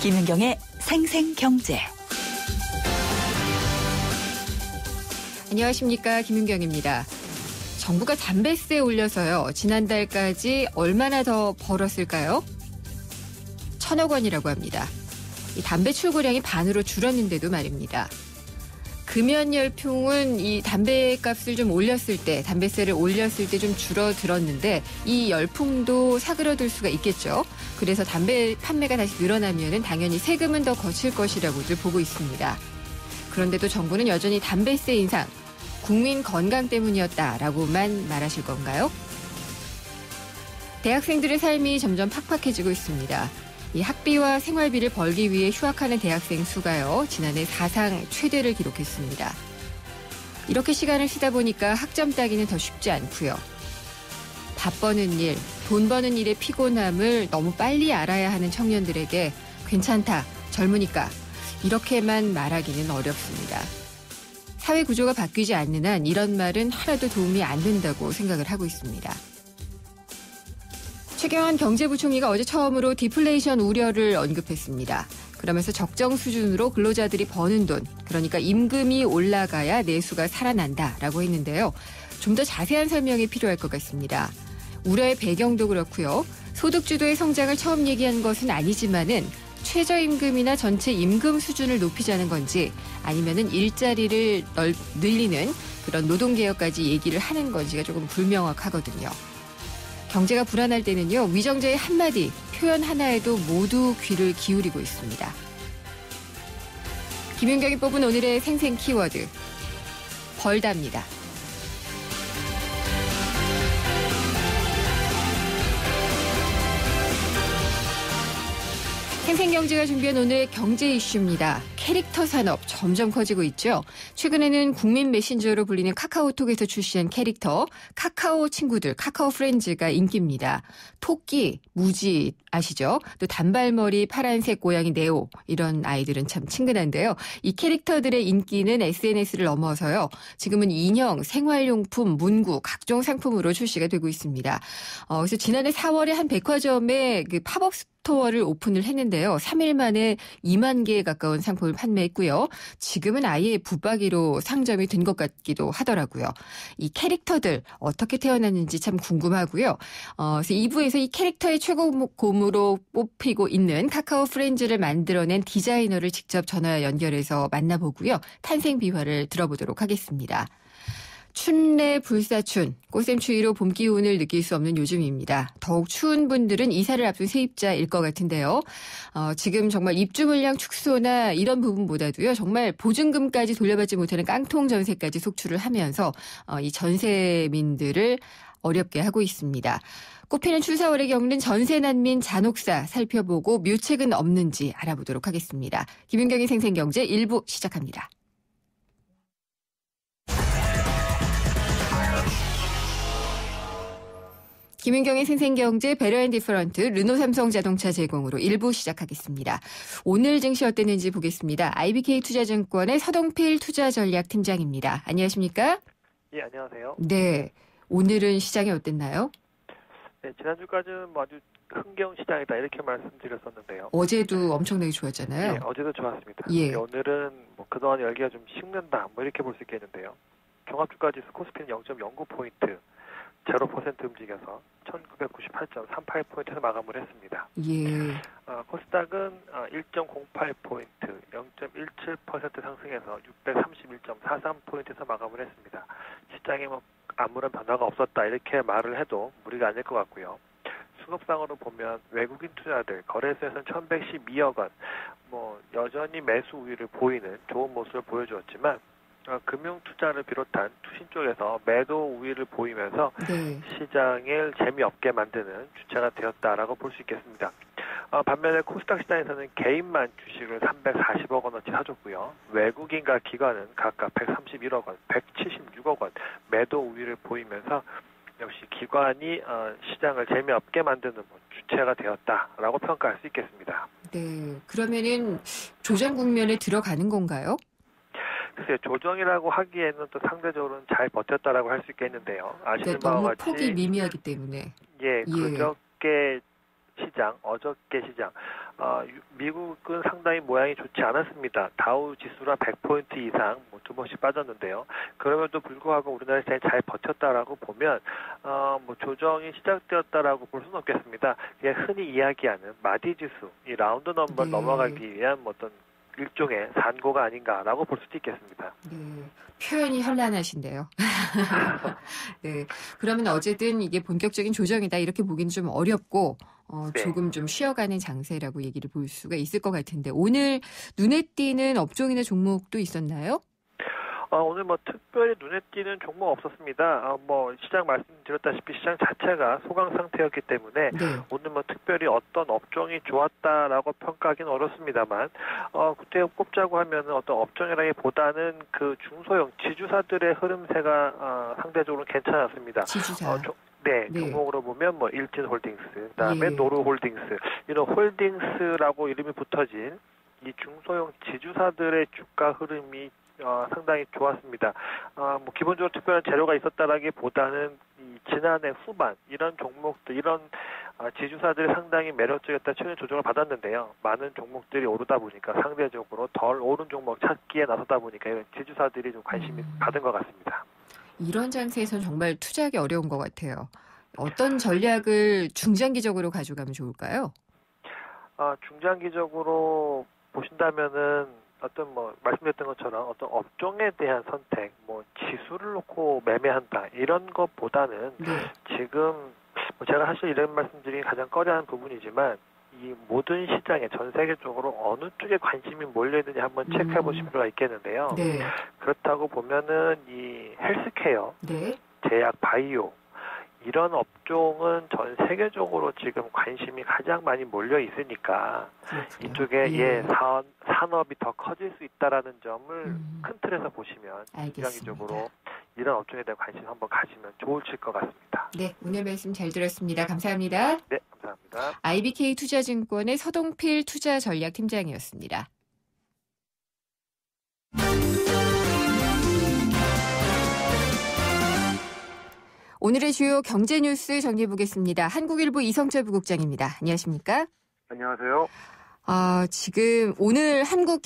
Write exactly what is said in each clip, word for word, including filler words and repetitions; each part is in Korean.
김윤경의 생생경제. 안녕하십니까, 김윤경입니다. 정부가 담배세 올려서요, 지난달까지 얼마나 더 벌었을까요? 천억 원이라고 합니다. 이 담배 출고량이 반으로 줄었는데도 말입니다. 금연열풍은 이 담배값을 좀 올렸을 때, 담배세를 올렸을 때 좀 줄어들었는데 이 열풍도 사그러들 수가 있겠죠. 그래서 담배 판매가 다시 늘어나면은 당연히 세금은 더 거칠 것이라고들 보고 있습니다. 그런데도 정부는 여전히 담배세 인상, 국민 건강 때문이었다라고만 말하실 건가요? 대학생들의 삶이 점점 팍팍해지고 있습니다. 이 학비와 생활비를 벌기 위해 휴학하는 대학생 수가요, 지난해 사상 최대를 기록했습니다. 이렇게 시간을 쓰다 보니까 학점 따기는 더 쉽지 않고요. 밥 버는 일, 돈 버는 일의 피곤함을 너무 빨리 알아야 하는 청년들에게 괜찮다, 젊으니까 이렇게만 말하기는 어렵습니다. 사회 구조가 바뀌지 않는 한 이런 말은 하나도 도움이 안 된다고 생각을 하고 있습니다. 최경환 경제부총리가 어제 처음으로 디플레이션 우려를 언급했습니다. 그러면서 적정 수준으로 근로자들이 버는 돈, 그러니까 임금이 올라가야 내수가 살아난다라고 했는데요. 좀 더 자세한 설명이 필요할 것 같습니다. 우려의 배경도 그렇고요. 소득주도의 성장을 처음 얘기한 것은 아니지만은 최저임금이나 전체 임금 수준을 높이자는 건지 아니면은 일자리를 널, 늘리는 그런 노동개혁까지 얘기를 하는 건지가 조금 불명확하거든요. 경제가 불안할 때는요, 위정자의 한마디, 표현 하나에도 모두 귀를 기울이고 있습니다. 김윤경이 뽑은 오늘의 생생 키워드, 벌답니다. 생생경제가 준비한 오늘의 경제 이슈입니다. 캐릭터 산업 점점 커지고 있죠. 최근에는 국민 메신저로 불리는 카카오톡에서 출시한 캐릭터 카카오 친구들, 카카오 프렌즈가 인기입니다. 토끼, 무지 아시죠? 또 단발머리, 파란색 고양이 네오, 이런 아이들은 참 친근한데요. 이 캐릭터들의 인기는 에스엔에스를 넘어서요, 지금은 인형, 생활용품, 문구, 각종 상품으로 출시가 되고 있습니다. 어, 그래서 지난해 사월에 한 백화점에 그 팝업 스토어를 오픈을 했는데요. 삼 일 만에 이만 개에 가까운 상품을 판매했고요. 지금은 아예 붙박이로 상점이 된 것 같기도 하더라고요. 이 캐릭터들 어떻게 태어났는지 참 궁금하고요. 어, 그래서 이 부에서 이 캐릭터의 최고곰으로 뽑히고 있는 카카오 프렌즈를 만들어낸 디자이너를 직접 전화 연결해서 만나보고요. 탄생 비화를 들어보도록 하겠습니다. 춘내 불사춘, 꽃샘추위로 봄 기운을 느낄 수 없는 요즘입니다. 더욱 추운 분들은 이사를 앞둔 세입자일 것 같은데요. 어, 지금 정말 입주 물량 축소나 이런 부분보다도요, 정말 보증금까지 돌려받지 못하는 깡통 전세까지 속출을 하면서 어, 이 전세민들을 어렵게 하고 있습니다. 꽃피는 추사월에 겪는 전세 난민 잔혹사 살펴보고 묘책은 없는지 알아보도록 하겠습니다. 김윤경의 생생경제 일 부 시작합니다. 김윤경의 생생경제 베러앤디퍼런트 르노 삼성 자동차 제공으로 일 부 시작하겠습니다. 오늘 증시 어땠는지 보겠습니다. 아이비케이 투자증권의 서동필 투자전략팀장입니다. 안녕하십니까? 예, 안녕하세요. 네, 오늘은 시장이 어땠나요? 네, 지난주까지는 뭐 아주 흥경 시장이다 이렇게 말씀드렸었는데요. 어제도 엄청나게 좋았잖아요. 네, 어제도 좋았습니다. 예. 네, 오늘은 뭐 그동안 열기가 좀 식는다 뭐 이렇게 볼 수 있겠는데요. 종합주가지수 코스피는 영 점 영구 포인트, 영 퍼센트 움직여서 천구백구십팔 점 삼팔 포인트에서 마감을 했습니다. 예. 어, 코스닥은 어, 일 점 공팔 포인트, 영 점 일칠 퍼센트 상승해서 육백삼십일 점 사삼 포인트에서 마감을 했습니다. 시장에 뭐 아무런 변화가 없었다 이렇게 말을 해도 무리가 아닐 것 같고요. 수급상으로 보면 외국인 투자들 거래소에서는 천백십이억 원, 뭐 여전히 매수 우위를 보이는 좋은 모습을 보여주었지만 어, 금융투자를 비롯한 투신 쪽에서 매도 우위를 보이면서 네. 시장을 재미없게 만드는 주체가 되었다라고 볼 수 있겠습니다. 어, 반면에 코스닥 시장에서는 개인만 주식을 삼백사십억 원어치 사줬고요. 외국인과 기관은 각각 백삼십일억 원, 백칠십육억 원 매도 우위를 보이면서 역시 기관이 어, 시장을 재미없게 만드는 뭐 주체가 되었다라고 평가할 수 있겠습니다. 네, 그러면은 조정 국면에 들어가는 건가요? 글쎄요, 조정이라고 하기에는 또 상대적으로는 잘 버텼다라고 할 수 있겠는데요. 아시는 그러니까 바와 너무 같이 폭이 미미하기 때문에. 예, 예. 그저께 시장, 어저께 시장, 어, 미국은 상당히 모양이 좋지 않았습니다. 다우 지수라 백 포인트 이상 뭐 두 번씩 빠졌는데요. 그럼에도 불구하고 우리나라 시장이 잘 버텼다라고 보면 어, 뭐 조정이 시작되었다라고 볼 수는 없겠습니다. 그냥 흔히 이야기하는 마디 지수, 이 라운드 넘버 네. 넘어가기 위한 뭐 어떤 일종의 산고가 아닌가라고 볼 수도 있겠습니다. 네, 표현이 현란하신데요. 네, 그러면 어쨌든 이게 본격적인 조정이다 이렇게 보기는 좀 어렵고 어, 네. 조금 좀 쉬어가는 장세라고 얘기를 볼 수가 있을 것 같은데 오늘 눈에 띄는 업종이나 종목도 있었나요? 어, 오늘 뭐 특별히 눈에 띄는 종목 없었습니다. 어, 뭐 시장 말씀드렸다시피 시장 자체가 소강 상태였기 때문에 네. 오늘 뭐 특별히 어떤 업종이 좋았다라고 평가하기는 어렵습니다만 어, 그때 꼽자고 하면은 어떤 업종이라기보다는 그 중소형 지주사들의 흐름세가 어, 상대적으로 괜찮았습니다. 지주사. 어, 조, 네, 네. 종목으로 보면 뭐 일진홀딩스, 그다음에 예. 노루홀딩스 이런 홀딩스라고 이름이 붙어진 이 중소형 지주사들의 주가 흐름이 어, 상당히 좋았습니다. 어, 뭐 기본적으로 특별한 재료가 있었다라기보다는 이 지난해 후반 이런 종목들 이런 어, 지주사들이 상당히 매력적이었다 최근 조정을 받았는데요. 많은 종목들이 오르다 보니까 상대적으로 덜 오른 종목 찾기에 나서다 보니까 이런 지주사들이 좀 관심이 음. 받은 것 같습니다. 이런 장세에선 정말 투자하기 어려운 것 같아요. 어떤 전략을 중장기적으로 가져가면 좋을까요? 어, 중장기적으로 보신다면은 어떤 뭐 말씀드렸던 것처럼 어떤 업종에 대한 선택, 뭐 지수를 놓고 매매한다 이런 것보다는 네. 지금 뭐 제가 사실 이런 말씀드리기 가장 꺼려하는 부분이지만 이 모든 시장에 전 세계적으로 어느 쪽에 관심이 몰려 있는지 한번 체크해 보실 음. 필요가 있겠는데요. 네. 그렇다고 보면은 이 헬스케어, 네. 제약, 바이오 이런 업종은 전 세계적으로 지금 관심이 가장 많이 몰려 있으니까 그렇군요. 이쪽에 예. 예, 산, 산업이 더 커질 수 있다라는 점을 음. 큰 틀에서 보시면 알겠습니다. 중장기적으로 이런 업종에 대한 관심 한번 가지면 좋으실 것 같습니다. 네, 오늘 말씀 잘 들었습니다. 감사합니다. 네, 감사합니다. 아이비케이 투자증권의 서동필 투자전략팀장이었습니다. 오늘의 주요 경제 뉴스 정리해보겠습니다. 한국일보 이성철 부국장입니다. 안녕하십니까? 안녕하세요. 아, 지금 오늘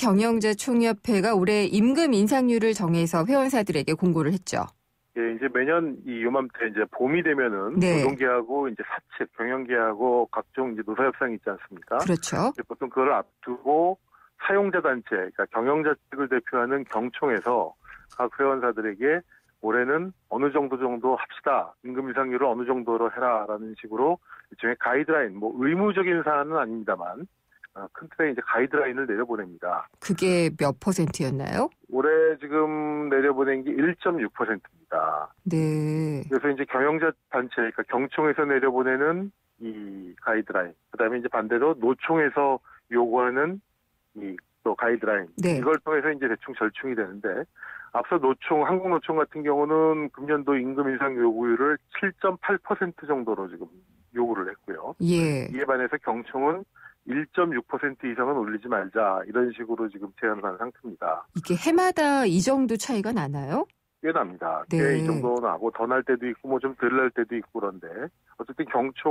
한국경영자총협회가 올해 임금 인상률을 정해서 회원사들에게 공고를 했죠. 예, 이제 매년 이 요맘때 이제 봄이 되면은 네. 노동계하고 이제 사측, 경영계하고 각종 이제 노사협상이 있지 않습니까? 그렇죠. 이제 보통 그걸 앞두고 사용자 단체, 그러니까 경영자 측을 대표하는 경총에서 각 회원사들에게 올해는 어느 정도 정도 합시다. 임금 인상률을 어느 정도로 해라라는 식으로 일종의 가이드라인, 뭐 의무적인 사안은 아닙니다만 큰 틀의 이제 가이드라인을 내려보냅니다. 그게 몇 퍼센트였나요? 올해 지금 내려보낸 게 일 점 육 퍼센트입니다. 네. 그래서 이제 경영자 단체, 그러니까 경총에서 내려보내는 이 가이드라인, 그다음에 이제 반대로 노총에서 요구하는 이 또 가이드라인, 네. 이걸 통해서 이제 대충 절충이 되는데 앞서 노총, 한국노총 같은 경우는 금년도 임금 인상 요구율을 칠 점 팔 퍼센트 정도로 지금 요구를 했고요. 예. 이에 반해서 경총은 일 점 육 퍼센트 이상은 올리지 말자 이런 식으로 지금 제안을 한 상태입니다. 이게 해마다 이 정도 차이가 나나요? 꽤 납니다. 네. 꽤 이 정도 나고 더 날 때도 있고 뭐 좀 덜 날 때도 있고 그런데 어쨌든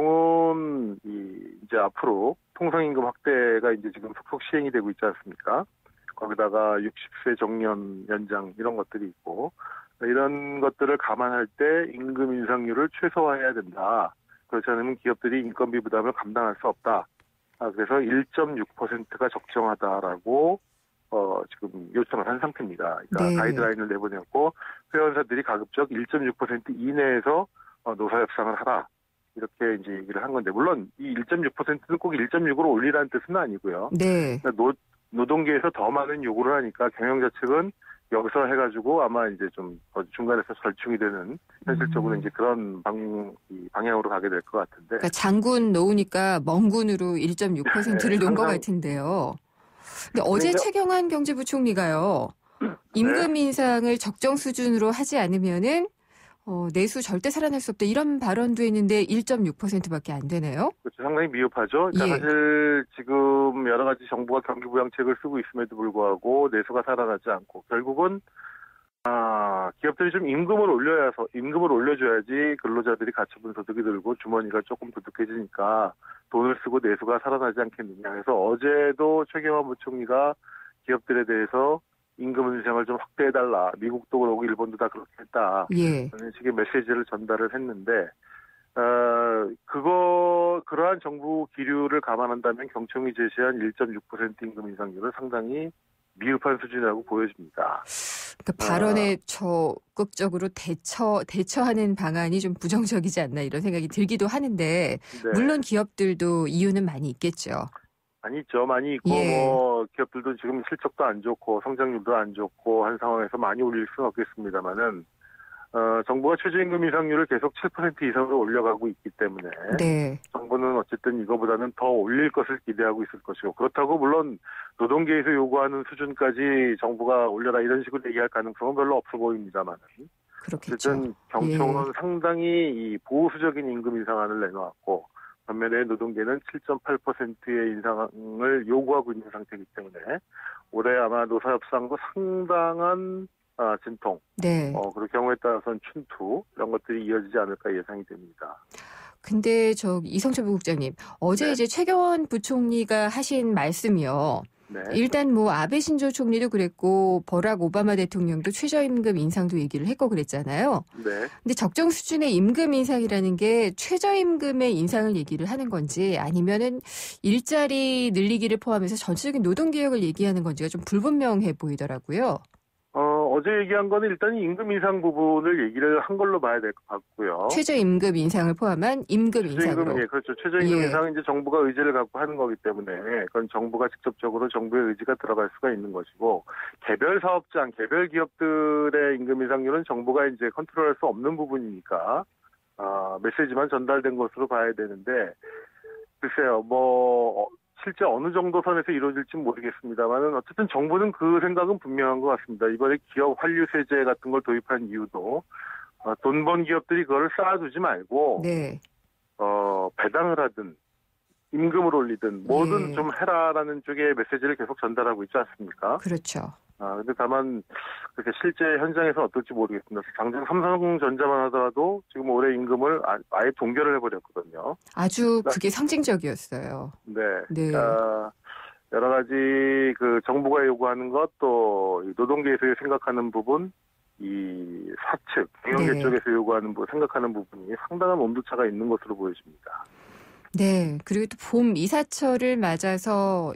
경총은 이 이제 앞으로 통상임금 확대가 이제 지금 속속 시행이 되고 있지 않습니까? 거기다가 육십 세 정년 연장 이런 것들이 있고 이런 것들을 감안할 때 임금 인상률을 최소화해야 된다. 그렇지 않으면 기업들이 인건비 부담을 감당할 수 없다. 아, 그래서 일 점 육 퍼센트가 적정하다라고 어, 지금 요청을 한 상태입니다. 그러니까 네. 가이드라인을 내보냈고 회원사들이 가급적 일 점 육 퍼센트 이내에서 어, 노사협상을 하라. 이렇게 이제 얘기를 한 건데 물론 이 일 점 육 퍼센트는 꼭 일 점 육으로 올리라는 뜻은 아니고요. 네. 그러니까 노, 노동계에서 더 많은 요구를 하니까 경영자 측은 여기서 해가지고 아마 이제 좀 중간에서 절충이 되는 현실적으로 음. 이제 그런 방, 이 방향으로 가게 될 것 같은데. 그러니까 장군 놓으니까 멍군으로 일 점 육 퍼센트를 네, 놓은 것 항상- 같은데요. 근데 어제 그러니까- 최경환 경제부총리가요. 임금 인상을 적정 수준으로 하지 않으면은 어, 내수 절대 살아날 수 없다 이런 발언도 했는데 일 점 육 퍼센트밖에 안 되네요. 그렇죠. 상당히 미흡하죠. 그러니까 예. 사실 지금 여러 가지 정부가 경기부양책을 쓰고 있음에도 불구하고 내수가 살아나지 않고 결국은 아, 기업들 것들이 좀 임금을 올려야서 임금을 올려줘야지 근로자들이 가처분 소득이 늘고 주머니가 조금 두둑해지니까 돈을 쓰고 내수가 살아나지 않겠느냐. 그래서 어제도 최경환 부총리가 기업들에 대해서 임금 인상을 좀 확대해달라. 미국도 그러고 일본도 다 그렇게 했다. 예. 그런 식의 메시지를 전달을 했는데 어, 그거 그러한 정부 기류를 감안한다면 경총이 제시한 일 점 육 퍼센트 임금 인상률은 상당히 미흡한 수준이라고 보여집니다. 그러니까 발언에 적극적으로 대처 대처하는 방안이 좀 부정적이지 않나 이런 생각이 들기도 하는데 네. 물론 기업들도 이유는 많이 있겠죠. 많이 있죠. 많이 있고 예. 뭐 기업들도 지금 실적도 안 좋고 성장률도 안 좋고 한 상황에서 많이 올릴 수는 없겠습니다만은 어, 정부가 최저임금 인상률을 계속 칠 퍼센트 이상으로 올려가고 있기 때문에 네. 정부는 어쨌든 이거보다는 더 올릴 것을 기대하고 있을 것이고 그렇다고 물론 노동계에서 요구하는 수준까지 정부가 올려라 이런 식으로 얘기할 가능성은 별로 없어 보입니다만 그렇겠죠. 어쨌든 경총은 예. 상당히 이 보수적인 임금 인상안을 내놓았고 반면에 노동계는 칠 점 팔 퍼센트의 인상을 요구하고 있는 상태이기 때문에 올해 아마 노사협상도 상당한 아, 진통, 네. 어, 그리고 경우에 따라서는 춘투 이런 것들이 이어지지 않을까 예상이 됩니다. 근데 저 이성철 부국장님 어제 네. 이제 최경환 부총리가 하신 말씀이요. 네. 일단 뭐 아베 신조 총리도 그랬고 버락 오바마 대통령도 최저임금 인상도 얘기를 했고 그랬잖아요. 네. 근데 적정 수준의 임금 인상이라는 게 최저임금의 인상을 얘기를 하는 건지 아니면은 일자리 늘리기를 포함해서 전체적인 노동개혁을 얘기하는 건지가 좀 불분명해 보이더라고요. 어, 어제 얘기한 거는 일단 임금 인상 부분을 얘기를 한 걸로 봐야 될 것 같고요. 최저임금 인상을 포함한 임금 인상으로. 최저임금, 예, 그렇죠. 최저임금 예. 인상은 이제 정부가 의지를 갖고 하는 거기 때문에 그건 정부가 직접적으로 정부의 의지가 들어갈 수가 있는 것이고 개별 사업장, 개별 기업들의 임금 인상률은 정부가 이제 컨트롤할 수 없는 부분이니까 어, 메시지만 전달된 것으로 봐야 되는데 글쎄요, 뭐 실제 어느 정도 선에서 이루어질지 모르겠습니다만은 어쨌든 정부는 그 생각은 분명한 것 같습니다. 이번에 기업 환류세제 같은 걸 도입한 이유도 어, 돈 번 기업들이 그걸 쌓아두지 말고 네. 어, 배당을 하든 임금을 올리든 뭐든 예. 좀 해라라는 쪽의 메시지를 계속 전달하고 있지 않습니까? 그렇죠. 아, 근데 다만 그렇게 실제 현장에서 어떨지 모르겠습니다. 당장 삼성전자만 하더라도 지금 올해 임금을 아, 아예 동결을 해버렸거든요. 아주 그게 상징적이었어요. 네. 네. 아, 여러 가지 그 정부가 요구하는 것 또 노동계에서 생각하는 부분, 이 사측 경영계 네. 쪽에서 요구하는 부 생각하는 부분이 상당한 온도차가 있는 것으로 보여집니다. 네. 그리고 또 봄 이사철을 맞아서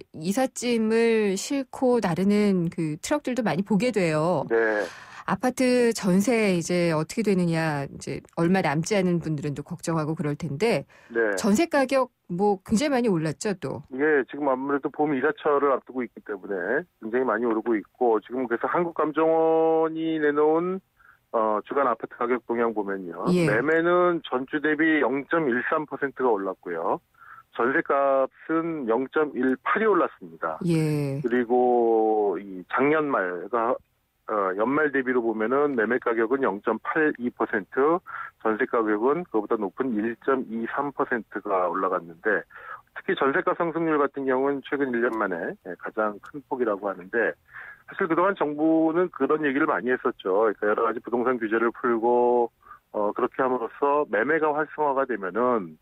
이삿짐을 싣고 나르는 그 트럭들도 많이 보게 돼요. 네. 아파트 전세 이제 어떻게 되느냐 이제 얼마 남지 않은 분들은 또 걱정하고 그럴 텐데 네. 전세 가격 뭐 굉장히 많이 올랐죠 또. 이게 지금 아무래도 봄 이사철을 앞두고 있기 때문에 굉장히 많이 오르고 있고 지금 그래서 한국감정원이 내놓은 어, 주간 아파트 가격 동향 보면요. 예. 매매는 전주 대비 영 점 일삼 퍼센트가 올랐고요. 전세값은 영 점 일팔이 올랐습니다. 예. 그리고 이 작년 말과 어, 연말 대비로 보면은 매매 가격은 영 점 팔이 퍼센트, 전세 가격은 그보다 높은 일 점 이삼 퍼센트가 올라갔는데 특히 전세가 상승률 같은 경우는 최근 일 년 만에 가장 큰 폭이라고 하는데 사실 그동안 정부는 그런 얘기를 많이 했었죠. 그러니까 여러 가지 부동산 규제를 풀고 어, 그렇게 함으로써 매매가 활성화가 되면은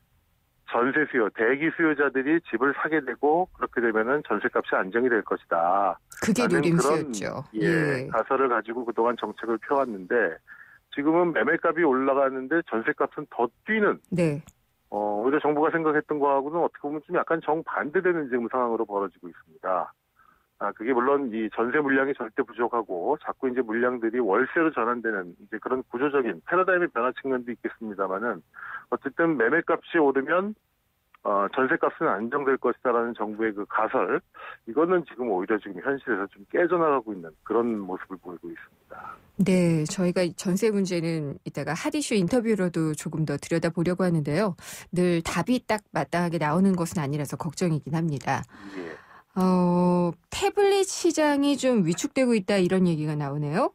전세 수요, 대기 수요자들이 집을 사게 되고 그렇게 되면은 전세값이 안정이 될 것이다. 그게 라는 노림수였죠. 그런, 예, 예. 가설을 가지고 그동안 정책을 펴왔는데 지금은 매매값이 올라가는데 전세값은 더 뛰는 네. 어, 오히려 정부가 생각했던 거하고는 어떻게 보면 좀 약간 정반대되는 지금 상황으로 벌어지고 있습니다. 아, 그게 물론 이 전세 물량이 절대 부족하고 자꾸 이제 물량들이 월세로 전환되는 이제 그런 구조적인 패러다임의 변화 측면도 있겠습니다만은 어쨌든 매매값이 오르면 어, 전세값은 안정될 것이다라는 정부의 그 가설 이거는 지금 오히려 지금 현실에서 좀 깨져나가고 있는 그런 모습을 보이고 있습니다. 네, 저희가 전세 문제는 이따가 핫이슈 인터뷰로도 조금 더 들여다보려고 하는데요. 늘 답이 딱 마땅하게 나오는 것은 아니라서 걱정이긴 합니다. 예. 어, 태블릿 시장이 좀 위축되고 있다 이런 얘기가 나오네요.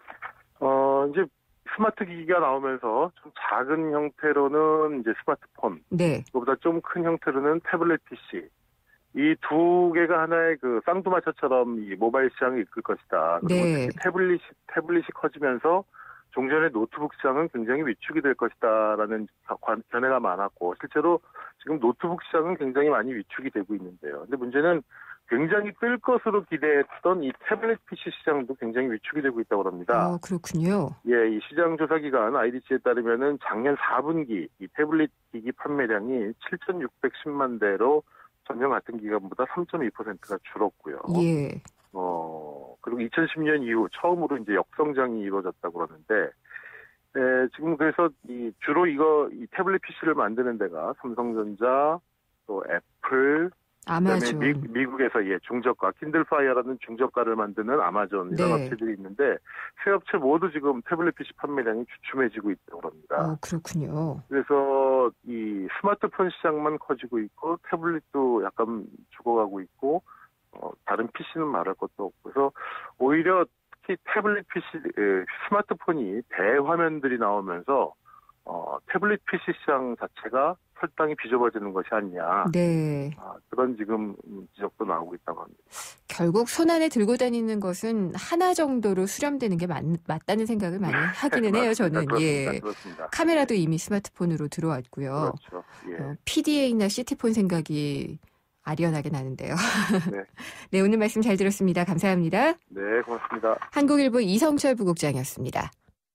어, 이제 스마트 기기가 나오면서 좀 작은 형태로는 이제 스마트폰, 네. 그보다 좀 큰 형태로는 태블릿 피씨, 이 두 개가 하나의 그 쌍두마차처럼 이 모바일 시장을 이끌 것이다. 그리고 네. 특히 태블릿이, 태블릿이 커지면서 종전의 노트북 시장은 굉장히 위축이 될 것이다라는 견해가 많았고 실제로 지금 노트북 시장은 굉장히 많이 위축이 되고 있는데요. 근데 문제는 굉장히 뜰 것으로 기대했던 이 태블릿 피씨 시장도 굉장히 위축이 되고 있다고 합니다. 어, 그렇군요. 예, 이 시장 조사 기관 아이디씨에 따르면은 작년 사 분기 이 태블릿 기기 판매량이 칠천육백십만 대로 전년 같은 기간보다 삼 점 이 퍼센트가 줄었고요. 예. 어, 그리고 이천십 년 이후 처음으로 이제 역성장이 이루어졌다고 그러는데, 에, 지금 그래서 이 주로 이거 이 태블릿 피씨를 만드는 데가 삼성전자, 또 애플, 아마존. 그다음에 미, 미국에서 예 중저가 킨들파이어라는 중저가를 만드는 아마존 이런 네. 업체들이 있는데 세 업체 모두 지금 태블릿 피씨 판매량이 주춤해지고 있다고 합니다. 어, 그렇군요. 그래서 이 스마트폰 시장만 커지고 있고 태블릿도 약간 죽어가고 있고 어, 다른 피씨는 말할 것도 없고 그래서 오히려 특히 태블릿 피씨 에, 스마트폰이 대화면들이 나오면서 어, 태블릿 피씨 시장 자체가 설탕이 비좁아지는 것이 아니냐. 네. 아, 그런 지금 지적도 나오고 있다고 합니다. 결국 손 안에 들고 다니는 것은 하나 정도로 수렴되는 게 맞, 맞다는 생각을 많이 하기는 해요, 저는. 그렇습니다. 예. 그렇습니다. 카메라도 이미 스마트폰으로 들어왔고요. 그렇죠. 예. 어, 피디에이나 시티폰 생각이 아련하게 나는데요. 네. 네, 오늘 말씀 잘 들었습니다. 감사합니다. 네, 고맙습니다. 한국일보 이성철 부국장이었습니다.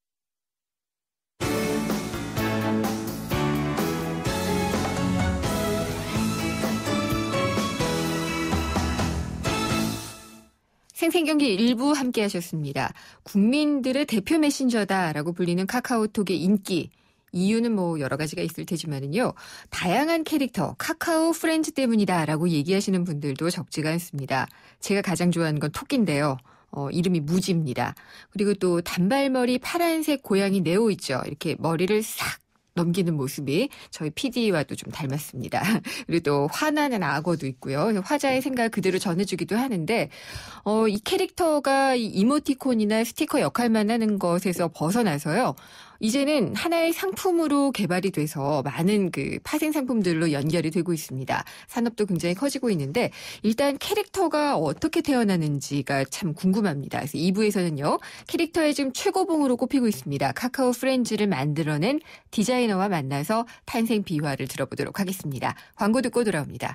생생경기 일부 함께 하셨습니다. 국민들의 대표 메신저다라고 불리는 카카오톡의 인기. 이유는 뭐 여러 가지가 있을 테지만은요. 다양한 캐릭터, 카카오 프렌즈 때문이다라고 얘기하시는 분들도 적지가 않습니다. 제가 가장 좋아하는 건 토끼인데요. 어, 이름이 무지입니다. 그리고 또 단발머리 파란색 고양이 네오 있죠. 이렇게 머리를 싹 넘기는 모습이 저희 피디와도 좀 닮았습니다. 그리고 또 화나는 악어도 있고요. 화자의 생각을 그대로 전해주기도 하는데 어, 이 캐릭터가 이 이모티콘이나 스티커 역할만 하는 것에서 벗어나서요. 이제는 하나의 상품으로 개발이 돼서 많은 그 파생 상품들로 연결이 되고 있습니다. 산업도 굉장히 커지고 있는데 일단 캐릭터가 어떻게 태어나는지가 참 궁금합니다. 그래서 이 부에서는요. 캐릭터의 지금 최고봉으로 꼽히고 있습니다. 카카오 프렌즈를 만들어낸 디자이너와 만나서 탄생 비화를 들어보도록 하겠습니다. 광고 듣고 돌아옵니다.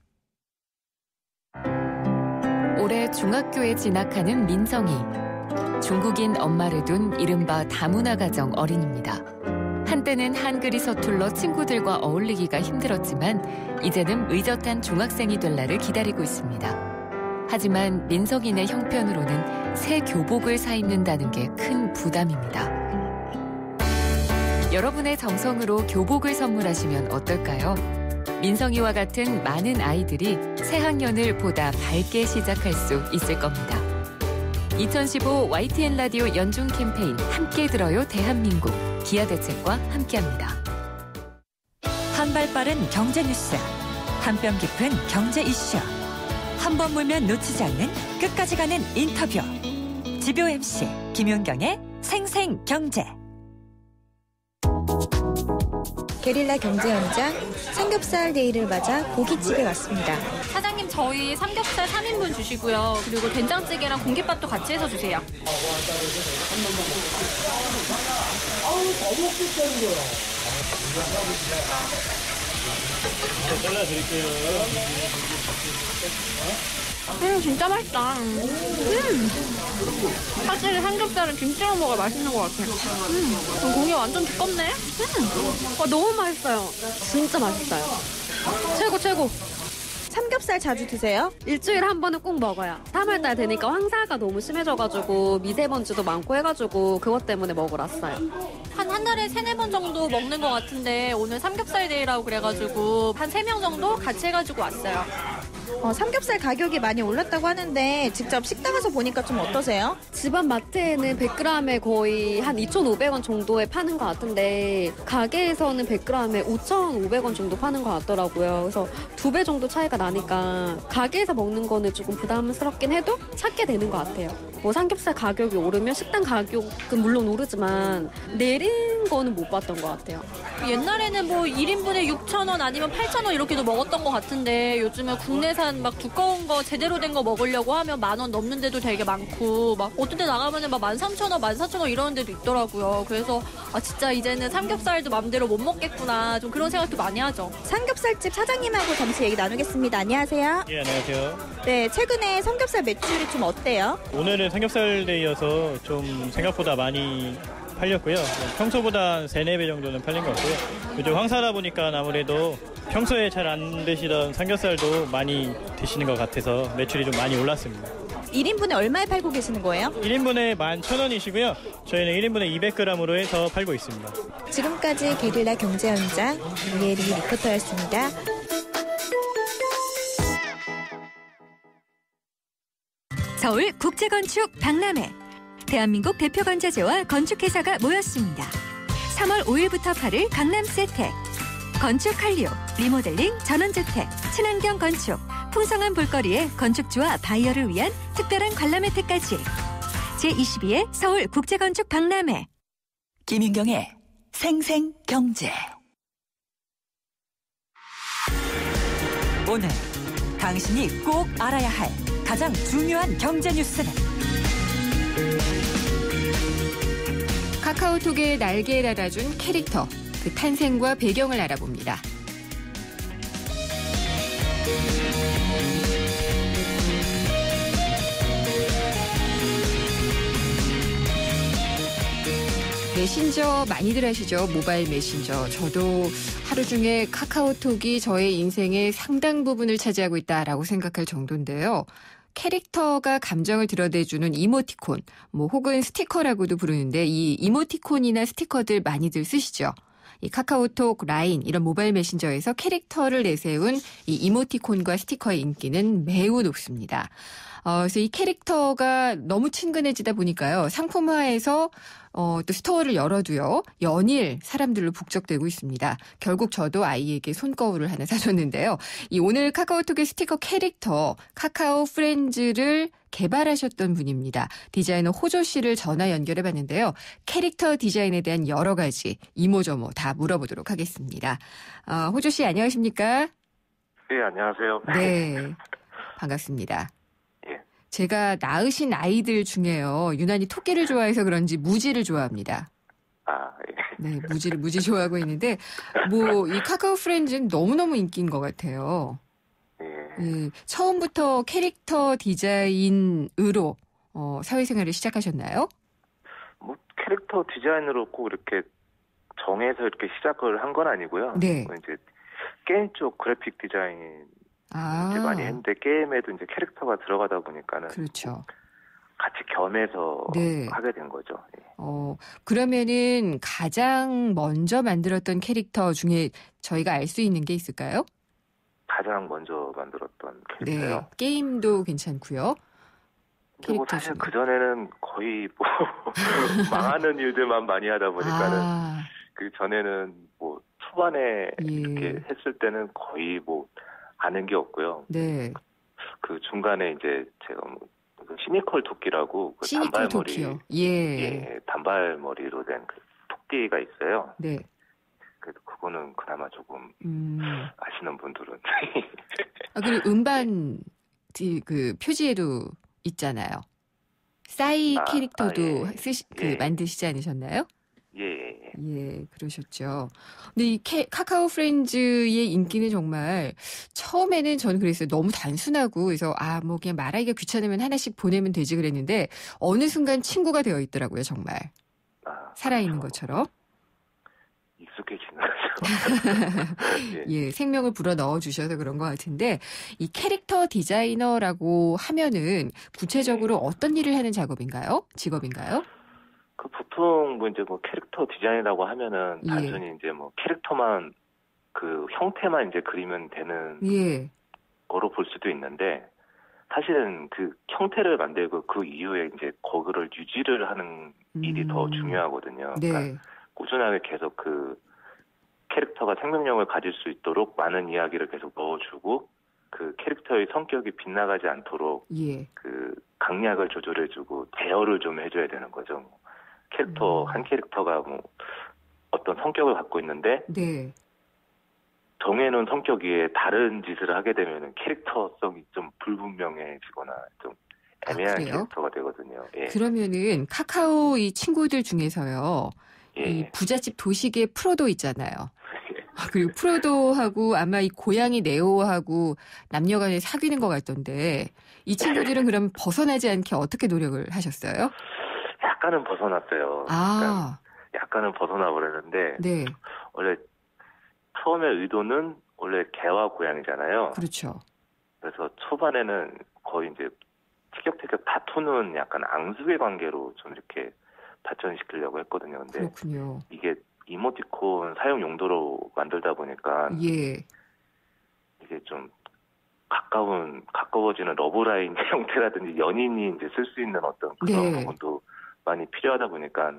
올해 중학교에 진학하는 민성이. 중국인 엄마를 둔 이른바 다문화 가정 어린입니다. 한때는 한글이 서툴러 친구들과 어울리기가 힘들었지만 이제는 의젓한 중학생이 될 날을 기다리고 있습니다. 하지만 민성인의 형편으로는 새 교복을 사입는다는 게 큰 부담입니다. 여러분의 정성으로 교복을 선물하시면 어떨까요? 민성이와 같은 많은 아이들이 새 학년을 보다 밝게 시작할 수 있을 겁니다. 이천십오 와이티엔 라디오 연중 캠페인 함께 들어요 대한민국 기아대책과 함께합니다. 한 발 빠른 경제 뉴스, 한 뼘 깊은 경제 이슈, 한 번 물면 놓치지 않는 끝까지 가는 인터뷰. 지표 엠씨 김윤경의 생생경제. 게릴라 경제 현장 삼겹살 데이를 맞아 고깃집에 왔습니다. 사장님 저희 삼겹살 삼 인분 주시고요. 그리고 된장찌개랑 공깃밥도 같이 해서 주세요. 음 진짜 맛있다. 음 확실히 삼겹살은 김치랑 먹어야 맛있는 것 같아. 음 공이 완전 두껍네. 음 와, 너무 맛있어요. 진짜 맛있어요. 최고 최고. 삼겹살 자주 드세요? 일주일에 한 번은 꼭 먹어요. 삼월달 되니까 황사가 너무 심해져가지고 미세먼지도 많고 해가지고 그것 때문에 먹으러 왔어요. 한 한 달에 세네 번 정도 먹는 것 같은데 오늘 삼겹살 데이라고 그래가지고 한 세 명 정도 같이 해가지고 왔어요. 어, 삼겹살 가격이 많이 올랐다고 하는데 직접 식당 가서 보니까 좀 어떠세요? 집안 마트에는 백 그램에 거의 한 이천오백 원 정도에 파는 것 같은데 가게에서는 백 그램에 오천오백 원 정도 파는 것 같더라고요. 그래서 두 배 정도 차이가 나니까 가게에서 먹는 거는 조금 부담스럽긴 해도 찾게 되는 것 같아요. 뭐 삼겹살 가격이 오르면 식당 가격은 물론 오르지만 내린 거는 못 봤던 것 같아요. 옛날에는 뭐 일 인분에 육천 원 아니면 팔천 원 이렇게도 먹었던 것 같은데 요즘은 국내산 막 두꺼운 거 제대로 된 거 먹으려고 하면 만 원 넘는 데도 되게 많고 막 어떤 데 나가면은 막 만 삼천 원, 만 사천 원 이러는 데도 있더라고요. 그래서 아 진짜 이제는 삼겹살도 맘대로 못 먹겠구나 좀 그런 생각도 많이 하죠. 삼겹살집 사장님하고 잠시 얘기 나누겠습니다. 안녕하세요. 예, 안녕하세요. 네, 최근에 삼겹살 매출이 좀 어때요? 오늘은 삼겹살 데이여서 좀 생각보다 많이 팔렸고요. 평소보다 세네 배 정도는 팔린 것 같고요. 요즘 황사다 보니까 아무래도 평소에 잘 안 드시던 삼겹살도 많이 드시는 것 같아서 매출이 좀 많이 올랐습니다. 일 인분에 얼마에 팔고 계시는 거예요? 일 인분에 만 천 원이시고요. 저희는 일 인분에 이백 그램으로 해서 팔고 있습니다. 지금까지 게릴라 경제현장 이혜리 리포터였습니다. 서울 국제건축 박람회. 대한민국 대표 건자재와 건축회사가 모였습니다. 삼월 오일부터 팔일 강남 세택. 건축 한류, 리모델링, 전원주택, 친환경 건축, 풍성한 볼거리에 건축주와 바이어를 위한 특별한 관람 혜택까지. 제이십이 회 서울 국제건축 박람회. 김윤경의 생생경제. 오늘 당신이 꼭 알아야 할 가장 중요한 경제 뉴스는 카카오톡에 날개를 달아준 캐릭터, 그 탄생과 배경을 알아봅니다. 메신저 많이들 하시죠? 모바일 메신저. 저도 하루 중에 카카오톡이 저의 인생의 상당 부분을 차지하고 있다라고 생각할 정도인데요. 캐릭터가 감정을 드러내주는 이모티콘, 뭐 혹은 스티커라고도 부르는데 이 이모티콘이나 스티커들 많이들 쓰시죠? 이 카카오톡, 라인 이런 모바일 메신저에서 캐릭터를 내세운 이 이모티콘과 스티커의 인기는 매우 높습니다. 어, 그래서 이 캐릭터가 너무 친근해지다 보니까요. 상품화해서 어, 또 스토어를 열어도요. 연일 사람들로 북적대고 있습니다. 결국 저도 아이에게 손거울을 하나 사줬는데요. 이 오늘 카카오톡의 스티커 캐릭터 카카오 프렌즈를 개발하셨던 분입니다. 디자이너 호조 씨를 전화 연결해봤는데요. 캐릭터 디자인에 대한 여러 가지 이모저모 다 물어보도록 하겠습니다. 어, 호조 씨 안녕하십니까? 네, 안녕하세요. 네, 반갑습니다. 예. 제가 낳으신 아이들 중에요. 유난히 토끼를 좋아해서 그런지 무지를 좋아합니다. 아, 예. 네, 무지를 무지 좋아하고 있는데 뭐 이 카카오 프렌즈는 너무너무 인기인 것 같아요. 예. 예, 처음부터 캐릭터 디자인으로 어, 사회생활을 시작하셨나요? 뭐 캐릭터 디자인으로 꼭 이렇게 정해서 이렇게 시작을 한 건 아니고요. 네. 뭐 이제 게임 쪽 그래픽 디자인 아, 이제 많이 했는데 게임에도 이제 캐릭터가 들어가다 보니까는 그렇죠. 같이 겸해서 네. 하게 된 거죠. 예. 어, 그러면은 가장 먼저 만들었던 캐릭터 중에 저희가 알 수 있는 게 있을까요? 가장 먼저 만들었던 캐릭터요. 네, 게임도 괜찮고요. 근데 뭐 사실 그 전에는 거의 뭐 망하는 일들만 많이 하다 보니까는 아, 그 전에는 뭐 초반에 예. 이렇게 했을 때는 거의 뭐 아는 게 없고요. 네, 그 중간에 이제 제가 뭐 그 시니컬 토끼라고 그 시니컬 단발머리, 토끼요. 예, 예, 단발머리로 된 그 토끼가 있어요. 네, 그래도 그거는 그나마 조금 음. 아시는 분들은 아, 그리고 음반 디- 그 표지에도 있잖아요. 싸이 아, 캐릭터도 아, 예. 쓰시, 그 예. 만드시지 않으셨나요? 예, 예, 예. 예, 그러셨죠. 근데 이 캐, 카카오 프렌즈의 인기는 정말 처음에는 저는 그랬어요. 너무 단순하고 그래서 아, 뭐 그냥 말하기가 귀찮으면 하나씩 보내면 되지 그랬는데 어느 순간 친구가 되어 있더라고요, 정말. 아, 살아있는 그렇죠. 것처럼. 익숙해지는 거죠. 예. 예, 생명을 불어 넣어 주셔서 그런 것 같은데 이 캐릭터 디자이너라고 하면은 구체적으로 어떤 일을 하는 작업인가요? 직업인가요? 그 보통 뭐 이제 뭐 캐릭터 디자인이라고 하면은 예. 단순히 이제 뭐 캐릭터만 그 형태만 이제 그리면 되는 예. 거로 볼 수도 있는데 사실은 그 형태를 만들고 그 이후에 이제 그거를 유지를 하는 일이 음. 더 중요하거든요. 네. 그러니까 꾸준하게 계속 그 캐릭터가 생명력을 가질 수 있도록 많은 이야기를 계속 넣어주고 그 캐릭터의 성격이 빗나가지 않도록 예. 그 강약을 조절해주고 대여를 좀 해줘야 되는 거죠. 뭐 캐릭터 음. 한 캐릭터가 뭐 어떤 성격을 갖고 있는데 네. 정해놓은 성격 위에 다른 짓을 하게 되면 캐릭터성이 좀 불분명해지거나 좀 애매한 아, 그래요? 캐릭터가 되거든요. 예. 그러면은 카카오 이 친구들 중에서요. 예. 이 부잣집 도시계 프로도 있잖아요. 아, 그리고 프로도하고 아마 이 고양이 네오하고 남녀간에 사귀는 것 같던데 이 친구들은 그럼 벗어나지 않게 어떻게 노력을 하셨어요? 약간은 벗어났어요. 아, 약간은 벗어나 버렸는데 네, 원래 처음에 의도는 원래 개와 고양이잖아요. 그렇죠. 그래서 초반에는 거의 이제 티격태격 다투는 약간 앙숙의 관계로 좀 이렇게 발전시키려고 했거든요. 근데 그렇군요. 이게 이모티콘 사용 용도로 만들다 보니까 예, 이게 좀 가까운 가까워지는 러브라인 형태라든지 연인이 이제 쓸 수 있는 어떤 그런 네. 부분도 많이 필요하다 보니까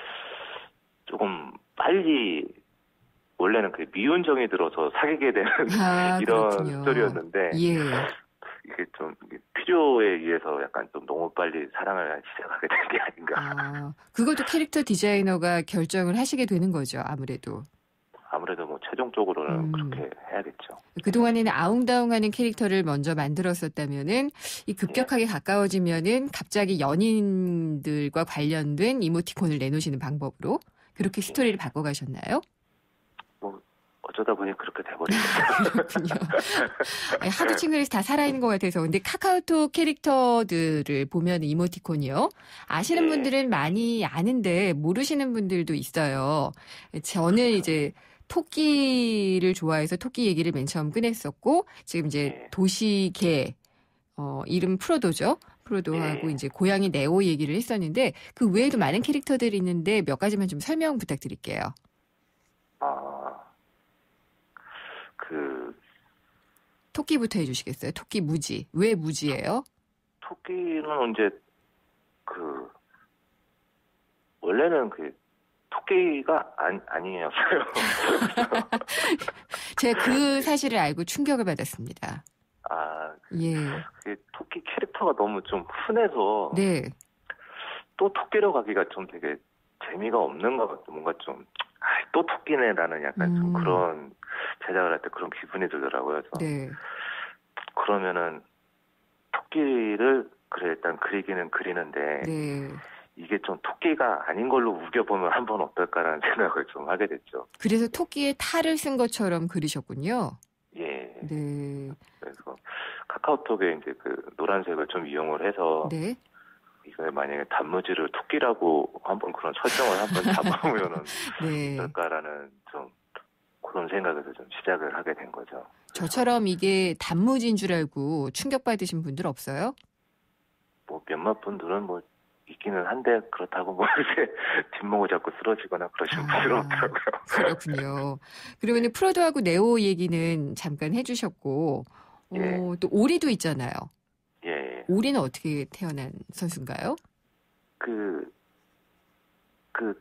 조금 빨리 원래는 그 미운정이 들어서 사귀게 되는 아, 이런 그렇군요. 스토리였는데 예. 이게 좀 이게 필요에 의해서 약간 좀 너무 빨리 사랑을 시작하게 된 게 아닌가. 아, 그것도 캐릭터 디자이너가 결정을 하시게 되는 거죠, 아무래도. 아무래도 뭐 최종적으로는 음. 그렇게 해야겠죠. 그동안에는 아웅다웅하는 캐릭터를 먼저 만들었었다면은 이 급격하게 가까워지면은 갑자기 연인들과 관련된 이모티콘을 내놓으시는 방법으로 그렇게 스토리를 바꿔가셨나요? 뭐 어쩌다 보니 그렇게 돼버린 거죠. 그렇군요. 아니, 하도 친구들이 다 살아있는 것 같아서. 근데 카카오톡 캐릭터들을 보면 이모티콘이요. 아시는 네. 분들은 많이 아는데 모르시는 분들도 있어요. 저는 이제 토끼를 좋아해서 토끼 얘기를 맨 처음 꺼냈었고, 지금 이제 네. 도시개, 어, 이름 프로도죠. 프로도하고 네. 이제 고양이 네오 얘기를 했었는데, 그 외에도 많은 캐릭터들이 있는데 몇 가지만 좀 설명 부탁드릴게요. 아, 그 토끼부터 해주시겠어요? 토끼 무지. 왜 무지예요? 토끼는 이제 그 원래는 그 토끼가 아니, 아니었어요. 제가 그 사실을 알고 충격을 받았습니다. 아, 예. 그 토끼 캐릭터가 너무 좀 흔해서 네. 또 토끼로 가기가 좀 되게 재미가 없는 것 같고 뭔가 좀 아, 또 토끼네라는 약간 좀 음. 그런 제작을 할 때 그런 기분이 들더라고요. 그래서 네. 그러면은 토끼를 그래 일단 그리기는 그리는데 네. 이게 좀 토끼가 아닌 걸로 우겨보면 한번 어떨까라는 생각을 좀 하게 됐죠. 그래서 토끼에 탈을 쓴 것처럼 그리셨군요. 예. 네. 그래서 카카오톡에 이제 그 노란색을 좀 이용을 해서 네. 이걸 만약에 단무지를 토끼라고 한번 그런 설정을 한번 잡아보면은 네. 어떨까라는 좀 그런 생각에서 좀 시작을 하게 된 거죠. 저처럼 이게 단무지인 줄 알고 충격받으신 분들 없어요? 뭐 몇몇 분들은 뭐 있기는 한데 그렇다고 뭐 이렇게 뒷목을 잡고 쓰러지거나 그러신 분들은 아, 없더라고요. 그렇군요. 그러면 프로도하고 네오 얘기는 잠깐 해주셨고, 어, 예. 또 오리도 있잖아요. 예. 오리는 어떻게 태어난 선수인가요? 그, 그,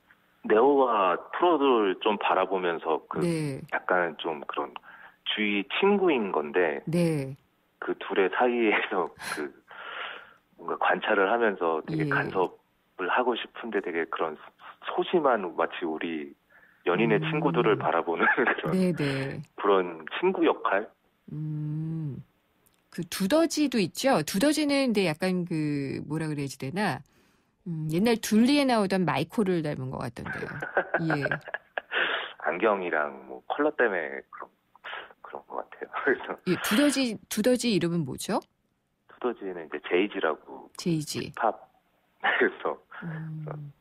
네오와 프로를 좀 바라보면서 그 네. 약간 좀 그런 주위 친구인 건데 네. 그 둘의 사이에서 그 뭔가 관찰을 하면서 되게 예. 간섭을 하고 싶은데 되게 그런 소심한 마치 우리 연인의 음. 친구들을 바라보는 그런, 네네. 그런 친구 역할? 음. 그 두더지도 있죠? 두더지는 근데 약간 그, 뭐라 그래야지 되나? 음, 옛날 둘리에 나오던 마이콜을 닮은 것 같던데요. 예. 안경이랑 뭐 컬러 때문에 그런, 그런 것 같아요. 그래서 예, 두더지, 두더지 이름은 뭐죠? 두더지는 이제 제이지라고 제이지. 팝 그래서 음,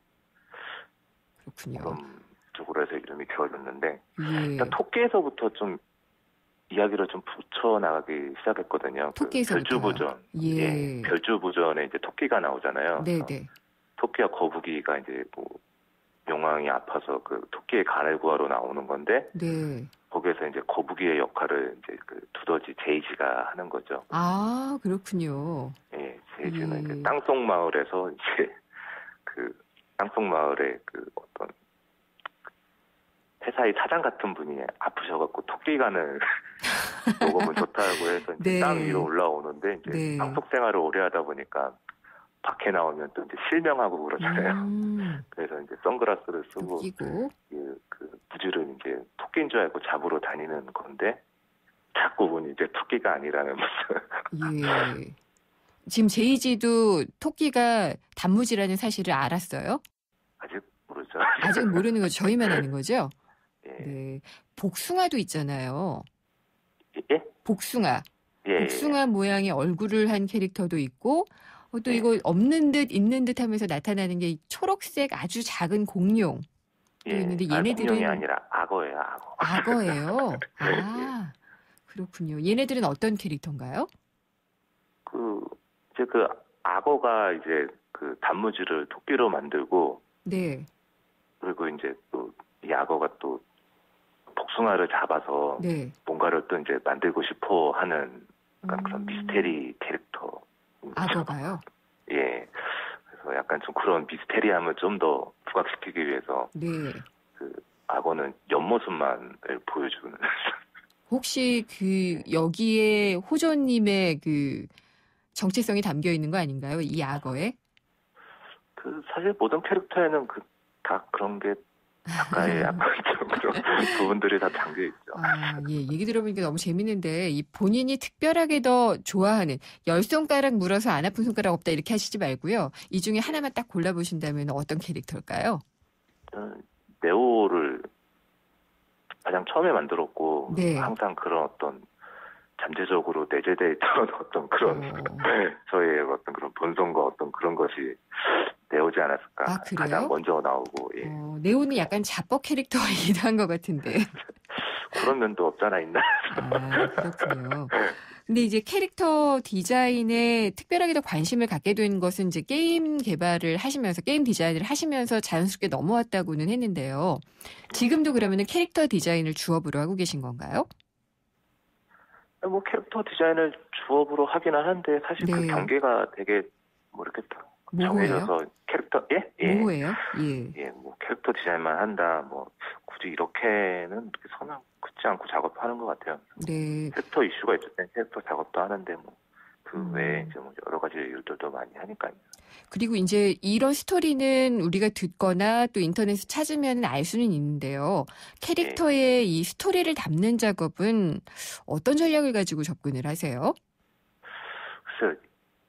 그렇군요. 그런 쪽으로 해서 이름이 지어졌는데 예. 일단 토끼에서부터 좀 이야기를 좀 붙여 나가기 시작했거든요. 토끼에서부터요? 그 별주부전. 예. 별주부전에 이제 토끼가 나오잖아요. 네네. 토끼와 거북이가 이제 뭐 용왕이 아파서 그 토끼의 간을 구하러 나오는 건데 네. 거기에서 이제 거북이의 역할을 이제 그 두더지 제이지가 하는 거죠. 아, 그렇군요. 예, 제이지는 예. 이제 땅속 마을에서 이제 그 땅속 마을의 그 어떤 회사의 사장 같은 분이 아프셔갖고 토끼간을 먹으면 좋다고 해서 이제 네. 땅 위로 올라오는데 이제 네. 방석 생활을 오래 하다 보니까 밖에 나오면 또 이제 실명하고 그러잖아요. 음, 그래서 이제 선글라스를 쓰고 웃기고. 그, 그 부지를 이제 토끼인 줄 알고 잡으러 다니는 건데 자꾸 보니 이제 토끼가 아니라는 무슨 예. 지금 제이지도 토끼가 단무지라는 사실을 알았어요? 아직 모르죠. 아직 모르는 거죠. 저희만 아는 거죠? 예. 네. 복숭아도 있잖아요. 예? 복숭아. 예. 복숭아 모양의 얼굴을 한 캐릭터도 있고 어, 또 예. 이거 없는 듯 있는 듯 하면서 나타나는 게 초록색 아주 작은 공룡. 또 예. 있는데 아, 얘네들은 공룡이 아니라 악어예요, 악어. 악어예요. 아, 그렇군요. 얘네들은 어떤 캐릭터인가요? 그 이제 그 악어가 이제 그 단무지를 토끼로 만들고 네. 그리고 이제 또 이 악어가 또 복숭아를 잡아서 네. 뭔가를 또 이제 만들고 싶어 하는 약간 음. 그런 미스테리 캐릭터. 악어가요? 예. 그래서 약간 좀 그런 미스테리함을 좀 더 부각시키기 위해서 네. 그 악어는 옆모습만을 보여주는. 혹시 그 여기에 호조님의 그 정체성이 담겨 있는 거 아닌가요? 이 악어에? 그 사실 모든 캐릭터에는 그 다 그런 게 작가의 약간 좀 그런 부분들이 다 담겨 있죠. 아, 예. 얘기 들어보니까 너무 재밌는데 이 본인이 특별하게 더 좋아하는 열 손가락 물어서 안 아픈 손가락 없다 이렇게 하시지 말고요. 이 중에 하나만 딱 골라보신다면 어떤 캐릭터일까요? 저는 네오를 가장 처음에 만들었고 네. 항상 그런 어떤 잠재적으로 내재되어 있던 어떤 그런 어. 저의 어떤 그런 본성과 어떤 그런 것이 내오지 않았을까. 아, 그래요? 가장 먼저 나오고 예. 어, 네오는 약간 자뻑 캐릭터이기도 한 것 같은데. 그런 면도 없잖아 있나. 아, 그렇군요. 근데 이제 캐릭터 디자인에 특별하게 더 관심을 갖게 된 것은 이제 게임 개발을 하시면서, 게임 디자인을 하시면서 자연스럽게 넘어왔다고는 했는데요. 지금도 그러면은 캐릭터 디자인을 주업으로 하고 계신 건가요? 뭐 캐릭터 디자인을 주업으로 하긴 하는데 사실 네. 그 경계가 되게 뭐 이렇게 딱 모호해요? 정해져서 캐릭터 예? 예. 뭐예요? 예. 예, 뭐 캐릭터 디자인만 한다. 뭐 굳이 이렇게는 이렇게 선을 긋지 않고 작업하는 것 같아요. 네. 캐릭터 이슈가 있을 땐 캐릭터 작업도 하는데 뭐 그 음. 외에 이제 뭐 여러 가지 일들도 많이 하니까요. 그리고 이제 이런 스토리는 우리가 듣거나 또 인터넷에 찾으면 알 수는 있는데요. 캐릭터의 이 스토리를 담는 작업은 어떤 전략을 가지고 접근을 하세요? 글쎄요.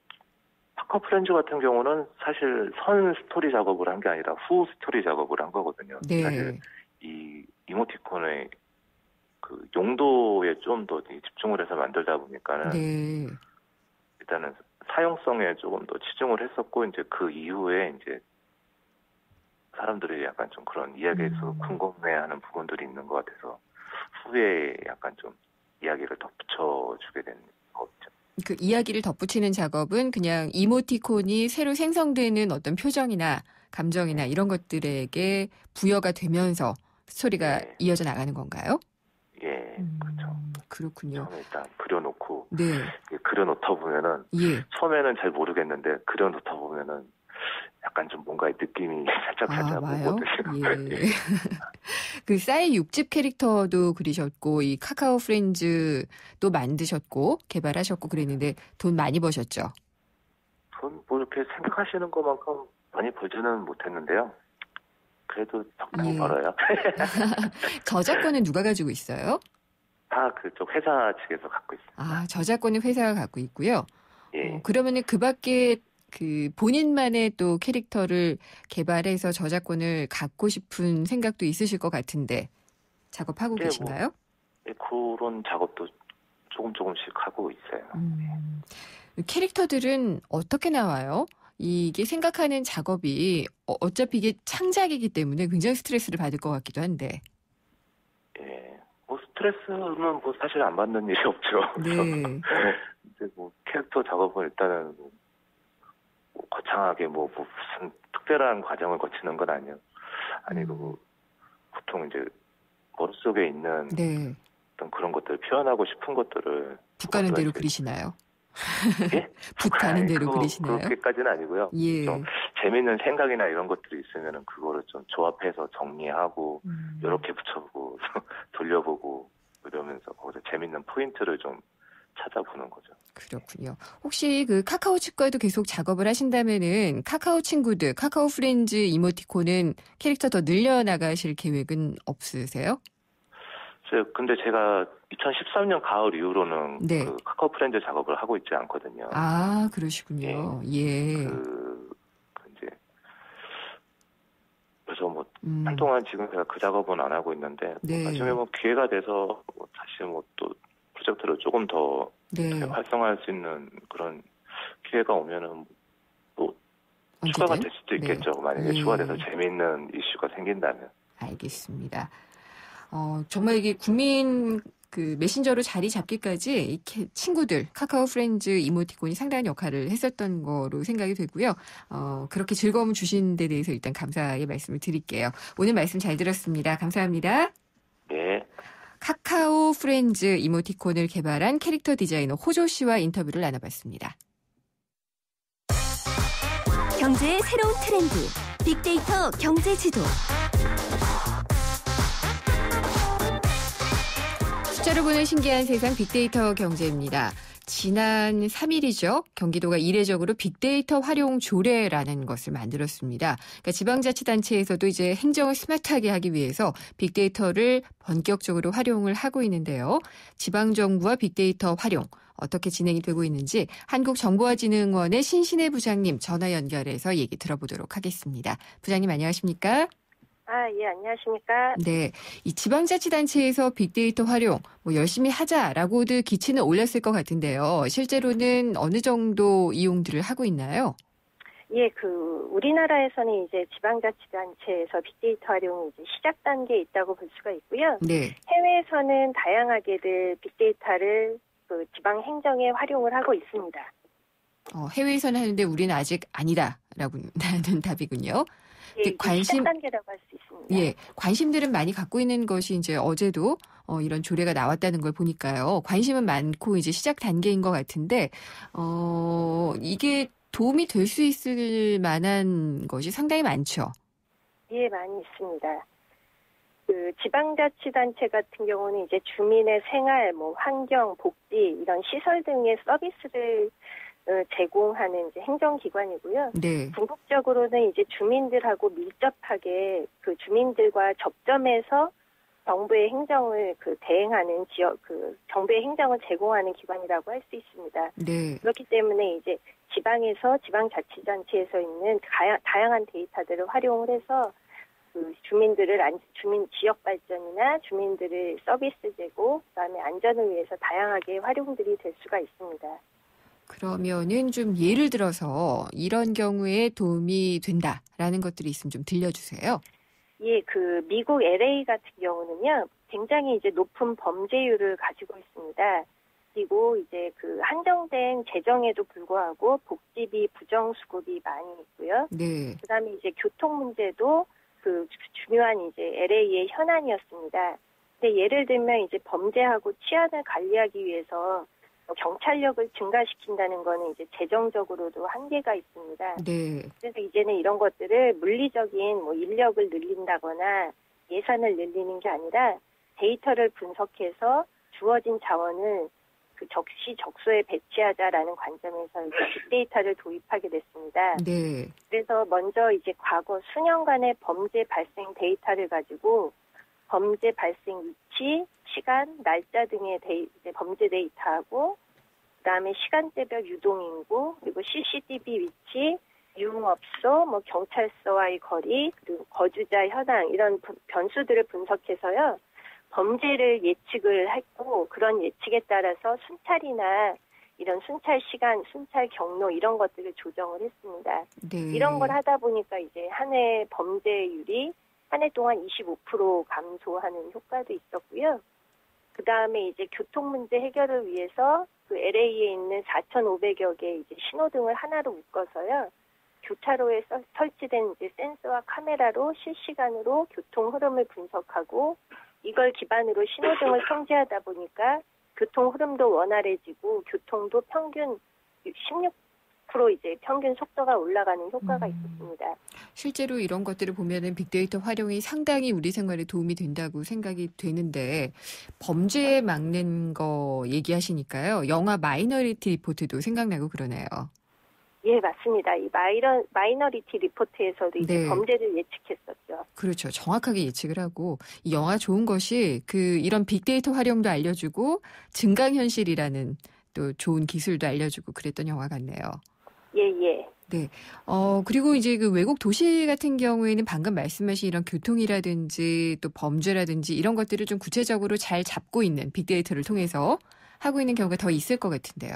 파커 프렌즈 같은 경우는 사실 선 스토리 작업을 한 게 아니라 후 스토리 작업을 한 거거든요. 네. 사실 이 이모티콘의 그 용도에 좀 더 집중을 해서 만들다 보니까는 네. 일단은 사용성에 조금 더 치중을 했었고 이제 그 이후에 이제 사람들이 약간 좀 그런 이야기에서 음. 궁금해하는 부분들이 있는 것 같아서 후에 약간 좀 이야기를 덧붙여주게 된 거죠. 그 이야기를 덧붙이는 작업은 그냥 이모티콘이 새로 생성되는 어떤 표정이나 감정이나 이런 것들에게 부여가 되면서 스토리가 네. 이어져 나가는 건가요? 예, 음, 그렇죠. 그렇군요. 처음에 일단 그려놓고 네. 그려놓다 보면은 예. 처음에는 잘 모르겠는데 그려놓다 보면은 약간 좀 뭔가의 느낌이 살짝 아, 살짝 와요? 오거든요. 예. 그 싸이 육 집 캐릭터도 그리셨고, 이 카카오 프렌즈도 만드셨고, 개발하셨고 그랬는데 돈 많이 버셨죠? 돈 뭐 이렇게 생각하시는 것만큼 많이 벌지는 못했는데요. 그래도 적당히 예. 벌어요. 저작권은 누가 가지고 있어요? 다 그쪽 회사 측에서 갖고 있습니다. 아, 저작권은 회사가 갖고 있고요. 예. 어, 그러면은 그 밖에 그 본인만의 또 캐릭터를 개발해서 저작권을 갖고 싶은 생각도 있으실 것 같은데 작업하고 예, 계신가요? 뭐, 예, 그런 작업도 조금 조금씩 하고 있어요. 음, 캐릭터들은 어떻게 나와요? 이게 생각하는 작업이 어, 어차피 이게 창작이기 때문에 굉장히 스트레스를 받을 것 같기도 한데. 예. 뭐 스트레스는 뭐 사실 안 받는 일이 없죠. 네. 이제 뭐 캐릭터 작업은 일단은 뭐, 뭐 거창하게 뭐, 뭐 무슨 특별한 과정을 거치는 건 아니에요. 아니고 뭐 보통 이제 머릿속에 있는 네. 어떤 그런 것들 표현하고 싶은 것들을 북가는 대로 이제- 그리시나요? 예? 북가는 대로 그거- 그리시나요? 그렇게까지는 아니고요. 예. 좀 재밌는 생각이나 이런 것들이 있으면은 그거를 좀 조합해서 정리하고 음. 이렇게 붙여보고 돌려보고 그러면서 거기서 재밌는 포인트를 좀 찾아보는 거죠. 그렇군요. 혹시 그 카카오 측과도 계속 작업을 하신다면은 카카오 친구들, 카카오 프렌즈 이모티콘은 캐릭터 더 늘려나가실 계획은 없으세요? 저 근데 제가 이천십삼 년 가을 이후로는 네. 그 카카오 프렌즈 작업을 하고 있지 않거든요. 아, 그러시군요. 예. 예. 그, 그 이제 그래서 뭐 음. 한동안 지금 제가 그 작업은 안 하고 있는데 네. 뭐 나중에 뭐 기회가 돼서 뭐 다시 뭐 또 프로젝트를 조금 더 네. 활성화할 수 있는 그런 기회가 오면은 또 언제든? 추가가 될 수도 있겠죠. 네. 만약에 예. 추가돼서 재미있는 이슈가 생긴다면. 알겠습니다. 어, 정말 이게 국민 그 메신저로 자리 잡기까지 이렇게 친구들 카카오 프렌즈 이모티콘이 상당한 역할을 했었던 거로 생각이 되고요. 어, 그렇게 즐거움을 주신 데 대해서 일단 감사의 말씀을 드릴게요. 오늘 말씀 잘 들었습니다. 감사합니다. 네. 카카오 프렌즈 이모티콘을 개발한 캐릭터 디자이너 호조 씨와 인터뷰를 나눠봤습니다. 경제의 새로운 트렌드, 빅데이터 경제 지도. 숫자로 보는 신기한 세상 빅데이터 경제입니다. 지난 삼 일이죠. 경기도가 이례적으로 빅데이터 활용 조례라는 것을 만들었습니다. 그러니까 지방자치단체에서도 이제 행정을 스마트하게 하기 위해서 빅데이터를 본격적으로 활용을 하고 있는데요. 지방정부와 빅데이터 활용 어떻게 진행이 되고 있는지 한국정보화진흥원의 신신혜 부장님 전화 연결해서 얘기 들어보도록 하겠습니다. 부장님 안녕하십니까? 아, 예, 안녕하십니까? 네. 이 지방자치단체에서 빅데이터 활용 뭐 열심히 하자라고들 기치는 올렸을 것 같은데요. 실제로는 어느 정도 이용들을 하고 있나요? 예, 그 우리나라에서는 이제 지방자치단체에서 빅데이터 활용이 이제 시작 단계에 있다고 볼 수가 있고요. 네. 해외에서는 다양하게들 빅데이터를 그 지방 행정에 활용을 하고 있습니다. 어, 해외에서는 하는데 우리는 아직 아니다라고 하는 답이군요. 예, 관심 시작 단계라고 할 수 있습니다. 예, 관심들은 많이 갖고 있는 것이 이제 어제도 어, 이런 조례가 나왔다는 걸 보니까요. 관심은 많고 이제 시작 단계인 것 같은데 어, 이게 도움이 될 수 있을 만한 것이 상당히 많죠. 예, 많이 있습니다. 그 지방자치단체 같은 경우는 이제 주민의 생활, 뭐 환경, 복지 이런 시설 등의 서비스를 제공하는 이제 행정기관이고요. 네. 궁극적으로는 이제 주민들하고 밀접하게 그 주민들과 접점해서 정부의 행정을 그 대행하는 지역 그 정부의 행정을 제공하는 기관이라고 할 수 있습니다. 네. 그렇기 때문에 이제 지방에서 지방자치단체에서 있는 다양한 데이터들을 활용을 해서 그 주민들을 주민 지역 발전이나 주민들을 서비스 제공, 그다음에 안전을 위해서 다양하게 활용들이 될 수가 있습니다. 그러면은 좀 예를 들어서 이런 경우에 도움이 된다라는 것들이 있으면 좀 들려주세요. 예, 그 미국 엘에이 같은 경우는요, 굉장히 이제 높은 범죄율을 가지고 있습니다. 그리고 이제 그 한정된 재정에도 불구하고 복지비 부정수급이 많이 있고요. 네. 그다음에 이제 교통 문제도 그 중요한 이제 엘에이의 현안이었습니다. 근데 예를 들면 이제 범죄하고 치안을 관리하기 위해서 경찰력을 증가시킨다는 거는 이제 재정적으로도 한계가 있습니다. 네. 그래서 이제는 이런 것들을 물리적인 뭐 인력을 늘린다거나 예산을 늘리는 게 아니라 데이터를 분석해서 주어진 자원을 그 적시적소에 배치하자라는 관점에서 이제 빅데이터를 도입하게 됐습니다. 네. 그래서 먼저 이제 과거 수년간의 범죄 발생 데이터를 가지고 범죄 발생 위치, 시간, 날짜 등의 데이, 범죄 데이터하고 그다음에 시간대별 유동인구, 그리고 씨씨티비 위치, 유흥업소, 뭐 경찰서와의 거리, 그리고 거주자 현황 이런 변수들을 분석해서요. 범죄를 예측을 했고 그런 예측에 따라서 순찰이나 이런 순찰 시간, 순찰 경로 이런 것들을 조정을 했습니다. 네. 이런 걸 하다 보니까 이제 한 해 범죄율이 한 해 동안 이십오 퍼센트 감소하는 효과도 있었고요. 그 다음에 이제 교통 문제 해결을 위해서 그 엘에이에 있는 사천오백여 개의 이제 신호등을 하나로 묶어서요. 교차로에 서, 설치된 이제 센서와 카메라로 실시간으로 교통 흐름을 분석하고 이걸 기반으로 신호등을 통제하다 보니까 교통 흐름도 원활해지고 교통도 평균 십육 퍼센트 이제 평균 속도가 올라가는 효과가 음. 있었습니다. 실제로 이런 것들을 보면은 빅데이터 활용이 상당히 우리 생활에 도움이 된다고 생각이 되는데 범죄 막는 거 얘기하시니까요. 영화 마이너리티 리포트도 생각나고 그러네요. 예, 맞습니다. 이 마이너, 마이너리티 리포트에서도 이제 네. 범죄를 예측했었죠. 그렇죠. 정확하게 예측을 하고 이 영화 좋은 것이 그 이런 빅데이터 활용도 알려주고 증강현실이라는 또 좋은 기술도 알려주고 그랬던 영화 같네요. 예, 예. 네. 어, 그리고 이제 그 외국 도시 같은 경우에는 방금 말씀하신 이런 교통이라든지 또 범죄라든지 이런 것들을 좀 구체적으로 잘 잡고 있는 빅데이터를 통해서 하고 있는 경우가 더 있을 것 같은데요.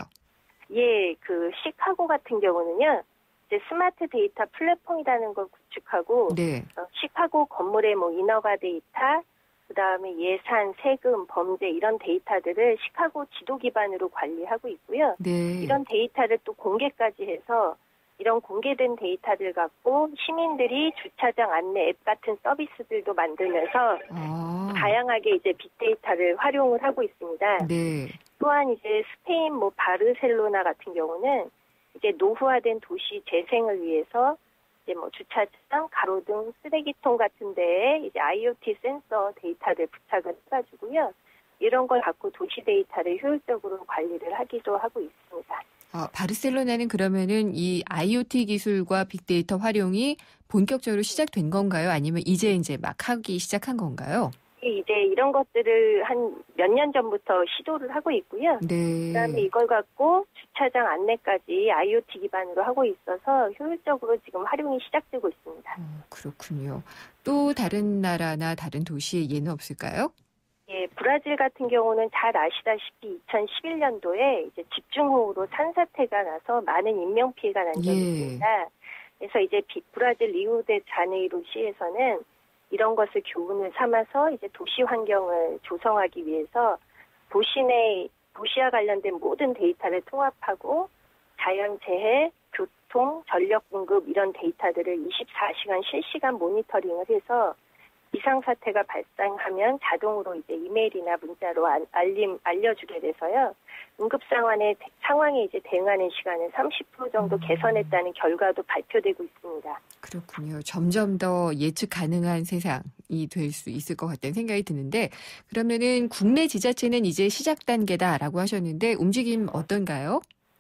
예, 그 시카고 같은 경우는요. 이제 스마트 데이터 플랫폼이라는 걸 구축하고 네. 어, 시카고 건물의 뭐 인허가 데이터, 그다음에 예산, 세금, 범죄 이런 데이터들을 시카고 지도 기반으로 관리하고 있고요. 네. 이런 데이터를 또 공개까지 해서 이런 공개된 데이터들 갖고 시민들이 주차장 안내 앱 같은 서비스들도 만들면서 아. 다양하게 이제 빅데이터를 활용을 하고 있습니다. 네. 또한 이제 스페인 뭐 바르셀로나 같은 경우는 이제 노후화된 도시 재생을 위해서 이제 뭐 주차장, 가로등, 쓰레기통 같은 데에 이제 아이오티 센서 데이터를 부착을 해가지고요. 이런 걸 갖고 도시 데이터를 효율적으로 관리를 하기도 하고 있습니다. 아, 바르셀로나는 그러면은 이 아이오티 기술과 빅데이터 활용이 본격적으로 시작된 건가요? 아니면 이제 이제 막 하기 시작한 건가요? 이제 이런 것들을 한 몇 년 전부터 시도를 하고 있고요. 네. 그다음에 이걸 갖고 주차장 안내까지 아이오티 기반으로 하고 있어서 효율적으로 지금 활용이 시작되고 있습니다. 어, 그렇군요. 또 다른 나라나 다른 도시에 예는 없을까요? 예, 브라질 같은 경우는 잘 아시다시피 이천십일 년도에 이제 집중호우로 산사태가 나서 많은 인명 피해가 난 적이 예. 있습니다. 그래서 이제 비, 브라질 리우데 자네이루 시에서는 이런 것을 교훈을 삼아서 이제 도시 환경을 조성하기 위해서 도시 내 도시와 관련된 모든 데이터를 통합하고 자연재해, 교통, 전력 공급 이런 데이터들을 이십사 시간 실시간 모니터링을 해서 비상사태가 발생하면 자동으로 이제 이메일이나 문자로 알림, 알려주게 돼서요. 응급상황에, 상황에 이제 대응하는 시간을 삼십 퍼센트 정도 개선했다는 결과도 발표되고 있습니다. 그렇군요. 점점 더 예측 가능한 세상이 될 수 있을 것 같다는 생각이 드는데 그러면은 국내 지자체는 이제 시작 단계다라고 하셨는데 움직임 어떤가요?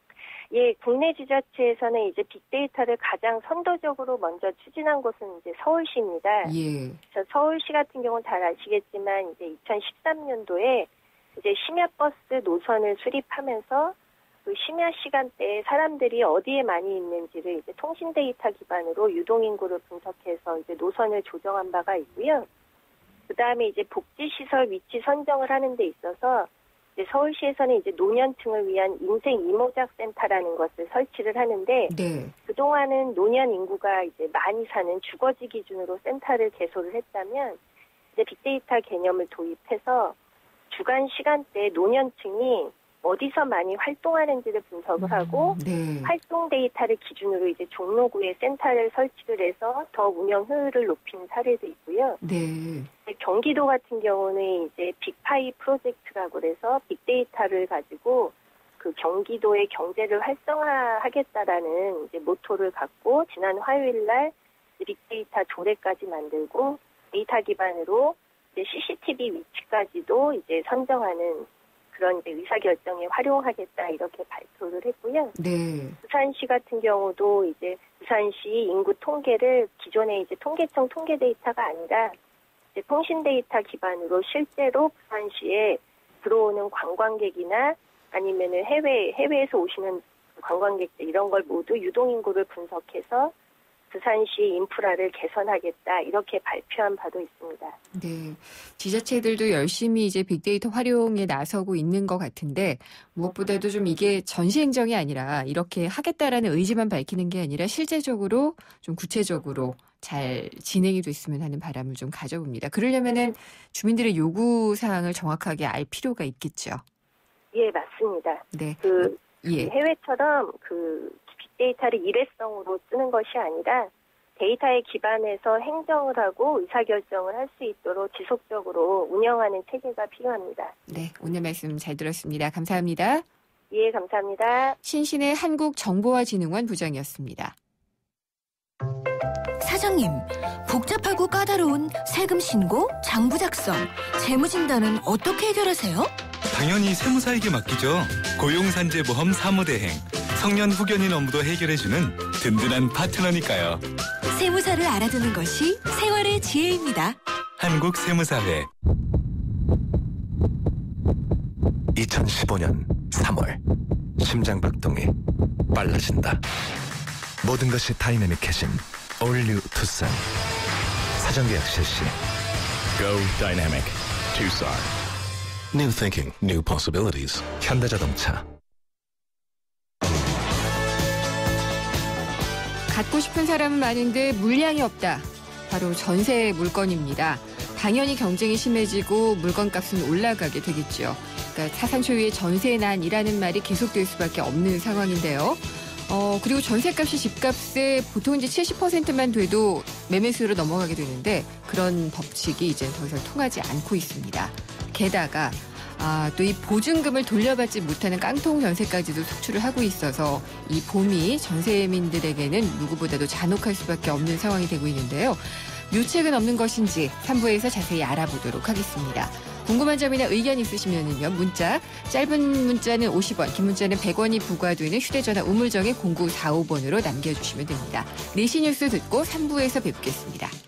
예, 국내 지자체에서는 이제 빅데이터를 가장 선도적으로 먼저 추진한 곳은 이제 서울시입니다. 예. 그래서 서울시 같은 경우는 잘 아시겠지만 이제 이천십삼 년도에 이제 심야버스 노선을 수립하면서 그 심야 시간대에 사람들이 어디에 많이 있는지를 이제 통신 데이터 기반으로 유동인구를 분석해서 이제 노선을 조정한 바가 있고요. 그 다음에 이제 복지시설 위치 선정을 하는 데 있어서 이제 서울시에서는 이제 노년층을 위한 인생 이모작 센터라는 것을 설치를 하는데 네. 그동안은 노년 인구가 이제 많이 사는 주거지 기준으로 센터를 개소를 했다면 이제 빅데이터 개념을 도입해서 주간 시간대 노년층이 어디서 많이 활동하는지를 분석을 하고 네. 활동 데이터를 기준으로 이제 종로구에 센터를 설치를 해서 더 운영 효율을 높이는 사례도 있고요. 네. 경기도 같은 경우는 이제 빅파이 프로젝트라고 해서 빅데이터를 가지고 그 경기도의 경제를 활성화하겠다라는 이제 모토를 갖고 지난 화요일 날 빅데이터 조례까지 만들고 데이터 기반으로 이제 씨씨티비 위치까지도 이제 선정하는 그런 이제 의사결정에 활용하겠다 이렇게 발표를 했고요. 네. 부산시 같은 경우도 이제 부산시 인구 통계를 기존의 이제 통계청 통계 데이터가 아니라 이제 통신 데이터 기반으로 실제로 부산시에 들어오는 관광객이나 아니면은 해외 해외에서 오시는 관광객들 이런 걸 모두 유동인구를 분석해서 부산시 인프라를 개선하겠다 이렇게 발표한 바도 있습니다. 네, 지자체들도 열심히 이제 빅데이터 활용에 나서고 있는 것 같은데 무엇보다도 좀 이게 전시행정이 아니라 이렇게 하겠다라는 의지만 밝히는 게 아니라 실제적으로 좀 구체적으로 잘 진행이 됐으면 하는 바람을 좀 가져봅니다. 그러려면은 주민들의 요구 사항을 정확하게 알 필요가 있겠죠. 예, 맞습니다. 네, 그 예. 해외처럼 그 빅데이터를 일회성으로 쓰는 것이 아니라 데이터에 기반해서 행정을 하고 의사결정을 할 수 있도록 지속적으로 운영하는 체계가 필요합니다. 네, 오늘 말씀 잘 들었습니다. 감사합니다. 예, 감사합니다. 신신의 한국정보화진흥원 부장이었습니다. 사장님, 복잡하고 까다로운 세금 신고, 장부 작성, 재무 진단은 어떻게 해결하세요? 당연히 세무사에게 맡기죠. 고용산재보험 사무대행. 성년 후견인 업무도 해결해주는 든든한 파트너니까요. 세무사를 알아두는 것이 생활의 지혜입니다. 한국세무사회. 이천십오 년 삼월 심장박동이 빨라진다. 모든 것이 다이내믹해진 All New Tucson. 사전계약 실시. Go Dynamic Tucson. New thinking, new possibilities. 현대자동차. 갖고 싶은 사람은 많은데 물량이 없다. 바로 전세 물건입니다. 당연히 경쟁이 심해지고 물건값은 올라가게 되겠죠. 그러니까 타산 초유의 전세난이라는 말이 계속될 수밖에 없는 상황인데요. 어, 그리고 전세값이 집값의 보통 이제 칠십 퍼센트만 돼도 매매수로 넘어가게 되는데 그런 법칙이 이제 더 이상 통하지 않고 있습니다. 게다가 아, 또 이 보증금을 돌려받지 못하는 깡통 전세까지도 속출을 하고 있어서 이 봄이 전세민들에게는 누구보다도 잔혹할 수밖에 없는 상황이 되고 있는데요. 묘책은 없는 것인지 삼 부에서 자세히 알아보도록 하겠습니다. 궁금한 점이나 의견 있으시면요. 문자, 짧은 문자는 오십 원, 긴 문자는 백 원이 부과되는 휴대전화 우물정의 공구사오 번으로 남겨주시면 됩니다. 네 시 뉴스 듣고 삼 부에서 뵙겠습니다.